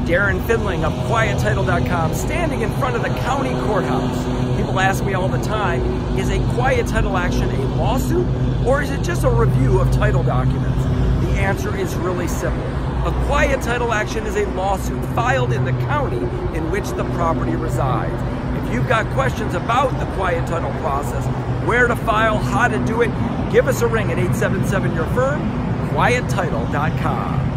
Darren Findling of QuietTitle.com, standing in front of the county courthouse. People ask me all the time, is a quiet title action a lawsuit, or is it just a review of title documents? The answer is really simple. A quiet title action is a lawsuit filed in the county in which the property resides. If you've got questions about the quiet title process, where to file, how to do it, give us a ring at 877-YOUR-FIRM, QuietTitle.com.